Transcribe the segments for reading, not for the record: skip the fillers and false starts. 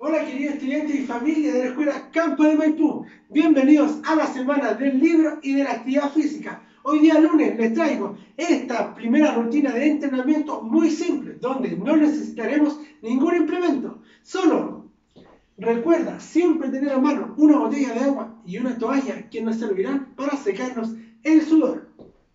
Hola queridos estudiantes y familia de la Escuela Campo de Maipú. Bienvenidos a la semana del libro y de la actividad física. Hoy día lunes les traigo esta primera rutina de entrenamiento muy simple, donde no necesitaremos ningún implemento. Solo recuerda siempre tener a mano una botella de agua y una toalla que nos servirán para secarnos el sudor.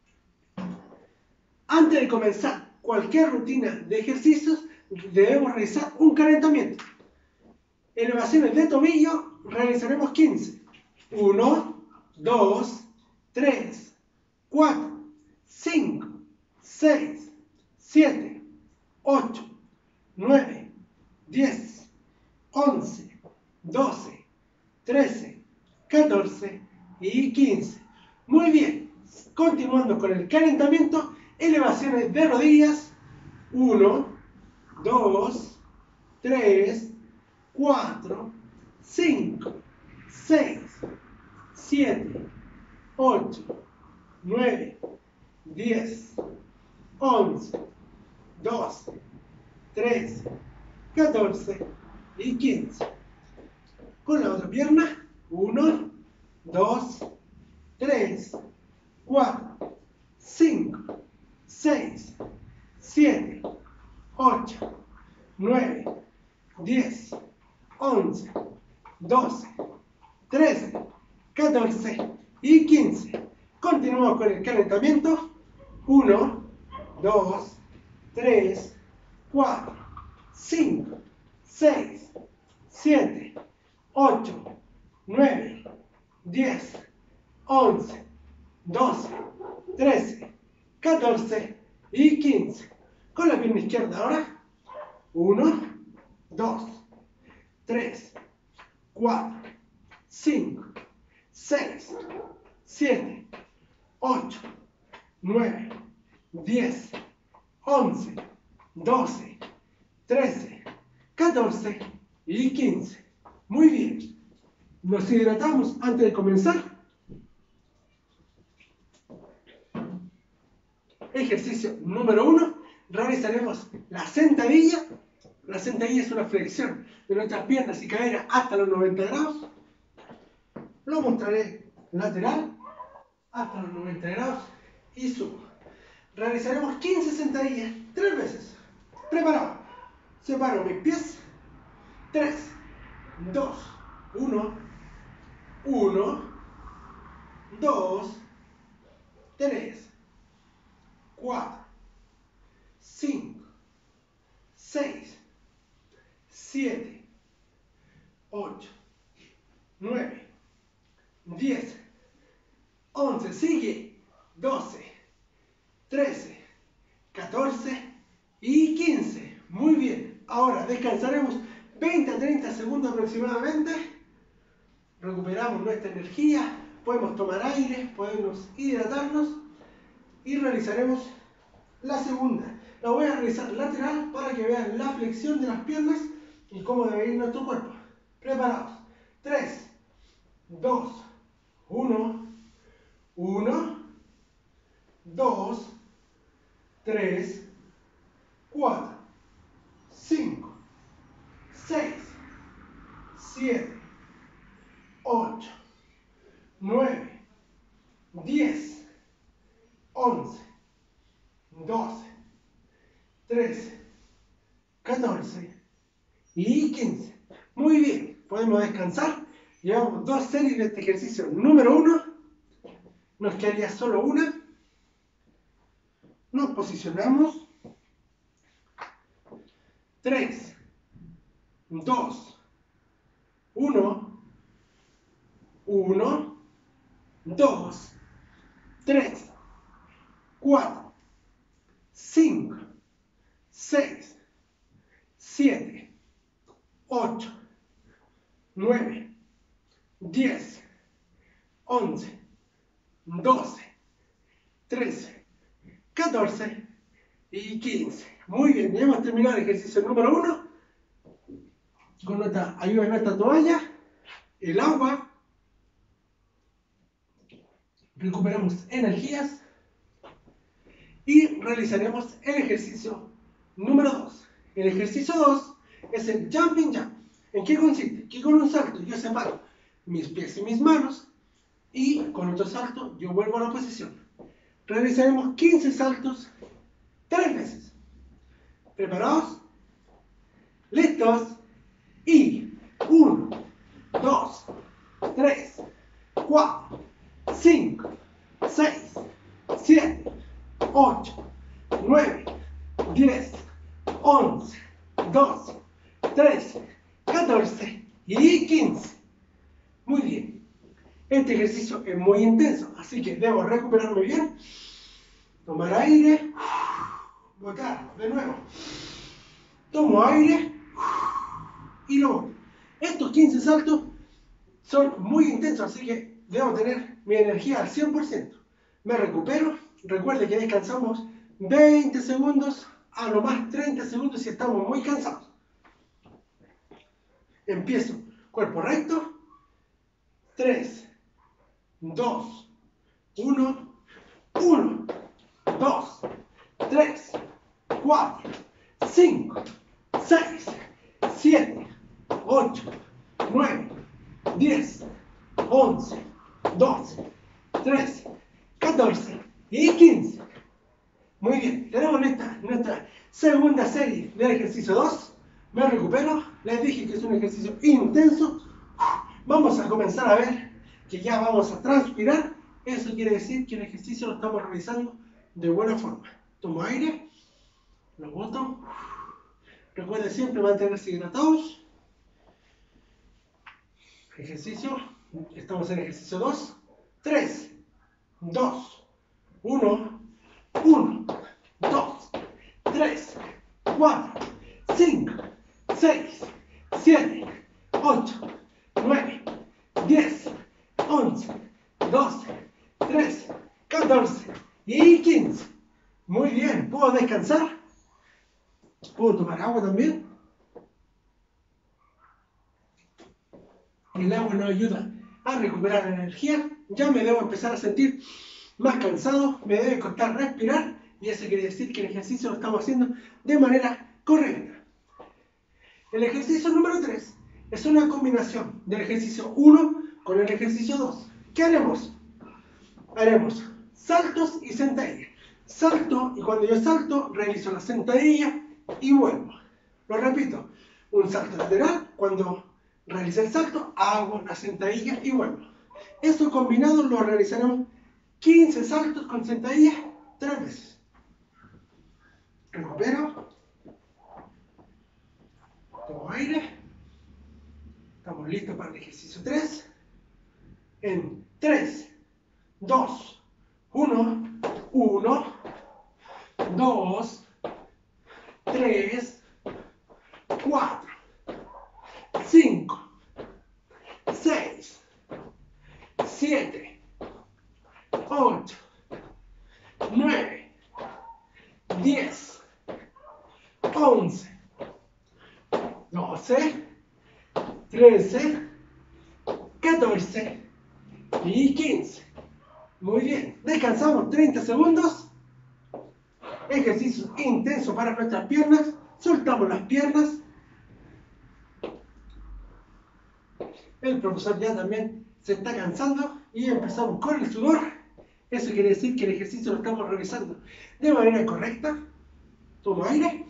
Antes de comenzar cualquier rutina de ejercicios, debemos realizar un calentamiento. Elevaciones de tobillo, realizaremos 15. 1, 2, 3, 4, 5, 6, 7, 8, 9, 10, 11, 12, 13, 14 y 15. Muy bien, continuando con el calentamiento, elevaciones de rodillas, 1, 2, 3, 4, 5, 6, 7, 8, 9, 10, 11, 12, 13, 14 y 15. Con la otra pierna, 1, 2, 3, 4, 5, 6, 7, 8, 9, 10, 11, 12, 13, 14 y 15. Continuamos con el calentamiento. 1, 2, 3, 4, 5, 6, 7, 8, 9, 10, 11, 12, 13, 14 y 15. Con la pierna izquierda ahora. 1, 2, 3, 4, 5, 6, 7, 8, 9, 10, 11, 12, 13, 14 y 15. Muy bien. Nos hidratamos antes de comenzar. Ejercicio número 1. Realizaremos la sentadilla. La sentadilla es una flexión de nuestras piernas y cadera hasta los 90 grados. Lo mostraré lateral hasta los 90 grados y subo. Realizaremos 15 sentadillas 3 veces. Preparado. Separo mis pies. 3, 2, 1, 1, 2, 3, 4, 5, 6, 7, 8, 9, 10, 11, sigue, 12, 13, 14 y 15. Muy bien. Ahora descansaremos 20 a 30 segundos aproximadamente. Recuperamos nuestra energía. Podemos tomar aire, podemos hidratarnos y realizaremos la segunda. La voy a realizar lateral para que vean la flexión de las piernas y cómo debe ir nuestro cuerpo. Preparados. 3, 2, 1, 1, 2, 3, 4, 5, 6, 7, 8, 9, 10, 11, 12, 13, 14 y 15. Muy bien, podemos descansar. Llevamos 2 series de este ejercicio número 1. Nos quedaría solo una. Nos posicionamos. 3, 2, 1, 1, 2, 3, 4, 5, 6, 7, 8, 9, 10, 11, 12, 13, 14 y 15. Muy bien, ya hemos terminado el ejercicio número 1 con nuestra ayuda de nuestra toalla, el agua. Recuperamos energías y realizaremos el ejercicio número 2. El ejercicio 2 es el jumping jack. ¿En qué consiste? Que con un salto yo separo mis pies y mis manos y con otro salto yo vuelvo a la posición. Realizaremos 15 saltos 3 veces. ¿Preparados? ¿Listos? Y 1, 2, 3, 4, 5, 6, 7, 8, 9, 10, 11, 12, 13, 14 y 15. Muy bien. Este ejercicio es muy intenso, así que debo recuperarme bien. Tomar aire. Botar de nuevo. Tomo aire. Y luego. Estos 15 saltos son muy intensos, así que debo tener mi energía al 100%. Me recupero. Recuerde que descansamos 20 segundos, a lo más 30 segundos si estamos muy cansados. Empiezo. Cuerpo recto. 3, 2, 1, 1, 2, 3, 4, 5, 6, 7, 8, 9, 10, 11, 12, 13, 14 y 15. Muy bien, tenemos nuestra segunda serie del ejercicio 2. Me recupero, les dije que es un ejercicio intenso. Vamos a comenzar a ver que ya vamos a transpirar. Eso quiere decir que el ejercicio lo estamos realizando de buena forma. Tomo aire, lo boto. Recuerden siempre mantenerse hidratados. Ejercicio, estamos en ejercicio 2. 3, 2, 1, 1, 2, 3, 4, 5, 6, 7, 8, 9, 10, 11, 12, 13, 14 y 15. Muy bien, ¿puedo descansar? ¿Puedo tomar agua también? El agua nos ayuda a recuperar energía. Ya me debo empezar a sentir más cansado, me debe costar respirar y eso quiere decir que el ejercicio lo estamos haciendo de manera correcta. El ejercicio número 3 es una combinación del ejercicio 1 con el ejercicio 2. ¿Qué haremos? Haremos saltos y sentadillas. Salto y cuando yo salto realizo la sentadilla y vuelvo. Lo repito, un salto lateral, cuando realice el salto hago la sentadilla y vuelvo. Eso combinado lo realizaremos 15 saltos con sentadillas 3 veces. Recupero. Tomo aire. Estamos listos para el ejercicio 3. En 3, 2, 1, 1, 2, 3, 4, 5, 6, 7, 8, 9, 10, 11, 12, 13, 14 y 15. Muy bien, descansamos 30 segundos. Ejercicio intenso para nuestras piernas. Soltamos las piernas. El profesor ya también se está cansando y empezamos con el sudor. Eso quiere decir que el ejercicio lo estamos realizando de manera correcta. Tomo aire.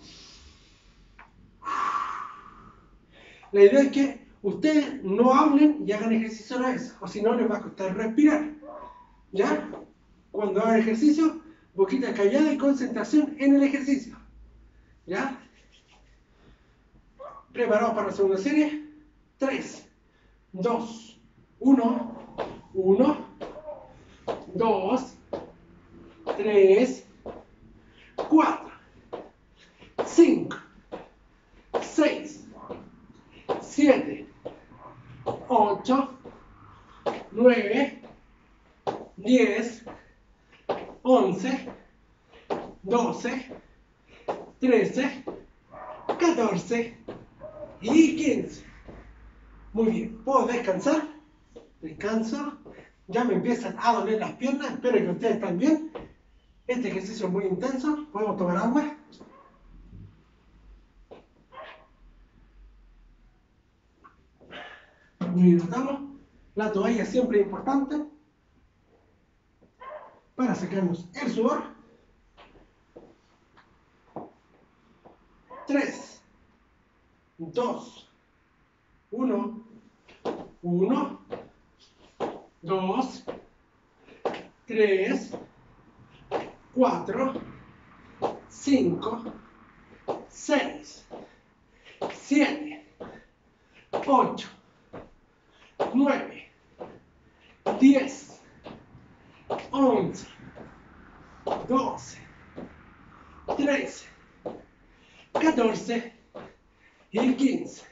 La idea es que ustedes no hablen y hagan ejercicio a la vez, o si no les va a costar respirar. ¿Ya? Cuando hagan ejercicio, boquita callada y concentración en el ejercicio. ¿Ya? ¿Preparados para la segunda serie? 3, 2, 1, 1, 2, 3, 4, 5, 6, 7, 8, 9, 10, 11, 12, 13, 14 y 15. Muy bien, ¿puedo descansar? Descanso. Ya me empiezan a doler las piernas, espero que ustedes también. Este ejercicio es muy intenso. ¿Podemos tomar agua? Nos hidratamos. La toalla siempre es importante para sacarnos el sudor. 3, 2, 1, 1, 2, 3, 4, 5, 6, 7, 8, 9, 10, 11, 12, 13, 14 y 15.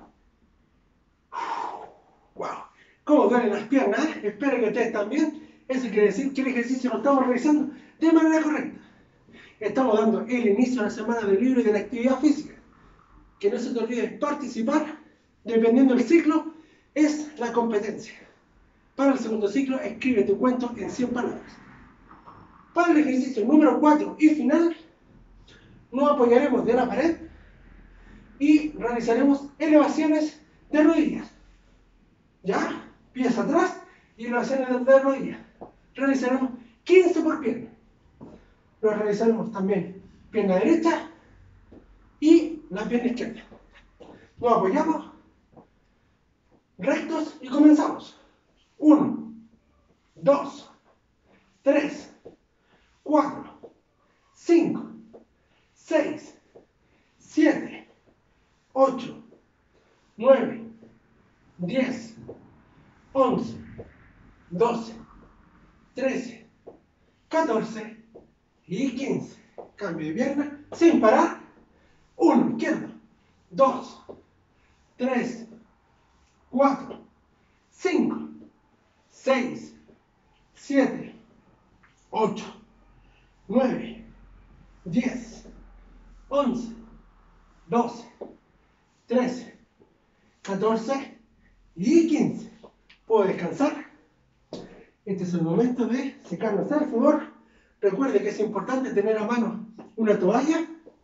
Wow. ¿Cómo duelen las piernas? Espero que ustedes también. Eso quiere decir que el ejercicio lo estamos realizando de manera correcta. Estamos dando el inicio a la semana del libro y de la actividad física. Que no se te olvide participar, dependiendo del ciclo, es la competencia. Para el segundo ciclo, escribe tu cuento en 100 palabras. Para el ejercicio número 4 y final, nos apoyaremos de la pared y realizaremos elevaciones de rodillas. ¿Ya? Pies atrás y elevaciones de rodillas. Realizaremos 15 por pierna. Lo realizaremos también pierna derecha y la pierna izquierda. Nos apoyamos rectos y comenzamos. 1, 2, 3, 4, 5, 6, 7, 8, 9, 10, 11, 12, 13, 14 y 15. Cambio de pierna sin parar. 1, izquierdo. 2, 3, 4, 5, 6, 7, 8, 9, 10, 11, 12, 13, 14 y 15. Puedo descansar. Este es el momento de secarnos el sudor. Recuerde que es importante tener a mano una toalla.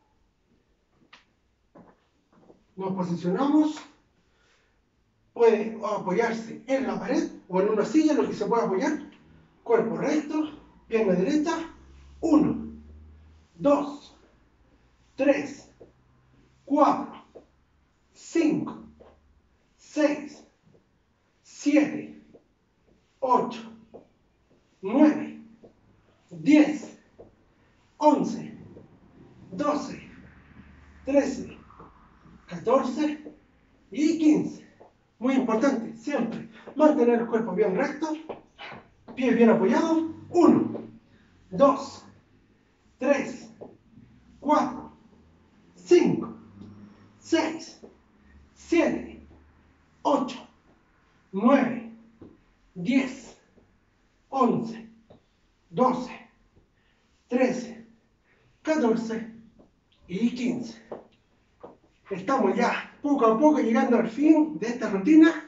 Nos posicionamos. Puede apoyarse en la pared o en una silla, lo que se puede apoyar. Cuerpo recto, pierna derecha. 1, 2, 3, 4, 5, 6, 7, 8, 9, 10, 11, 12, 13, 14 y 15. Muy importante, siempre mantener el cuerpo bien recto, pies bien apoyados. 1, 2, 3, 4, 5, 6, 7, 8, 9, 10, 11, 12, 13, 14 y 15. Estamos ya poco a poco llegando al fin de esta rutina.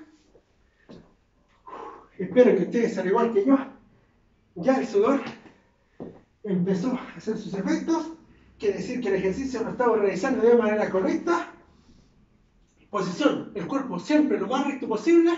Espero que ustedes, al igual que yo, ya el sudor empezó a hacer sus efectos. Quiere decir que el ejercicio lo estamos realizando de manera correcta. Posición, el cuerpo siempre lo más recto posible.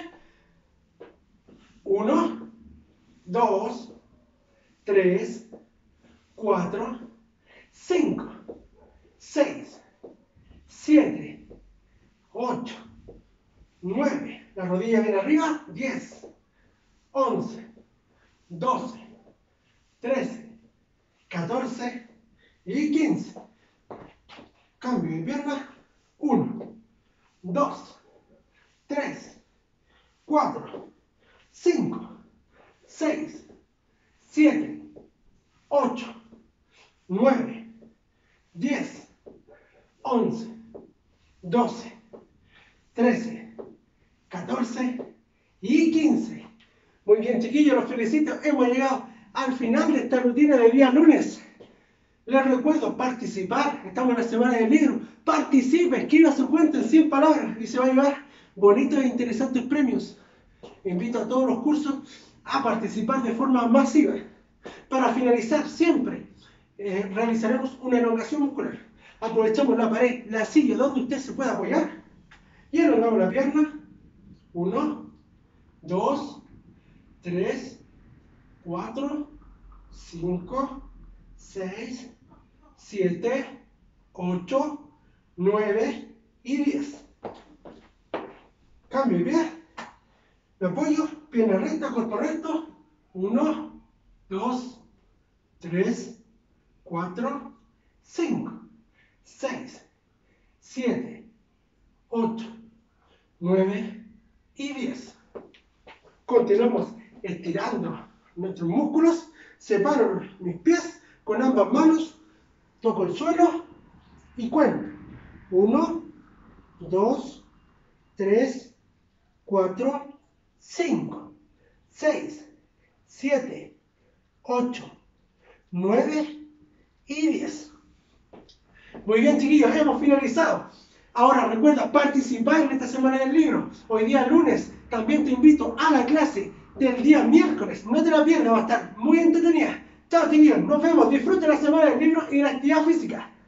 1, 2, 3, 4, 5, 6, 7, 8, 9, la rodilla bien arriba. 10, 11, 12, 13, 14 y 15. Cambio de pierna. 1, 2, 3, 4, 5, 6, 7, 8, 9, 10, 11, 12, 13, 14 y 15. Muy bien, chiquillos, los felicito. Hemos llegado al final de esta rutina de día lunes. Les recuerdo participar. Estamos en la semana del libro. Participe, escriba su cuento en 100 palabras y se va a llevar bonitos e interesantes premios. Invito a todos los cursos a participar de forma masiva. Para finalizar, siempre realizaremos una elongación muscular. Aprovechamos la pared, la silla donde usted se pueda apoyar y elongamos la pierna. 1, 2, 3, 4, 5, 6, 7, 8, 9 y 10. Cambio de pie. Me apoyo, pierna recta, cuerpo recto. 1, 2, 3, 4, 5, 6, 7, 8, 9 y 10. Continuamos estirando nuestros músculos. Separo mis pies con ambas manos. Toco el suelo y cuento. 1, 2, 3, 4, 5, 6, 7, 8, 9 y 10. Muy bien, chiquillos, hemos finalizado. Ahora recuerda participar en esta semana del libro. Hoy día lunes también te invito a la clase del día miércoles. No te la pierdas, va a estar muy entretenida. Chao, chiquillos, nos vemos. Disfruten la semana del libro y de la actividad física.